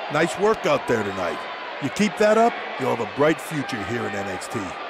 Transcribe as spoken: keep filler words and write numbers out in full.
Nice work out there tonight. You keep that up, you'll have a bright future here in N X T.